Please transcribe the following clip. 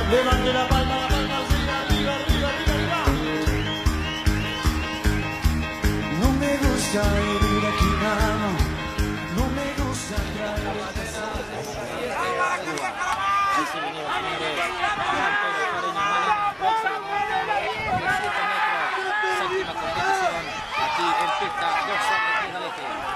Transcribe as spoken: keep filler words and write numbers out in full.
Levante la palma, la palma, arriba, arriba, arriba, arriba, arriba. No me gusta vivir aquí, mano. No me gusta traer Séptima competición aquí en pista, dos años de Galete.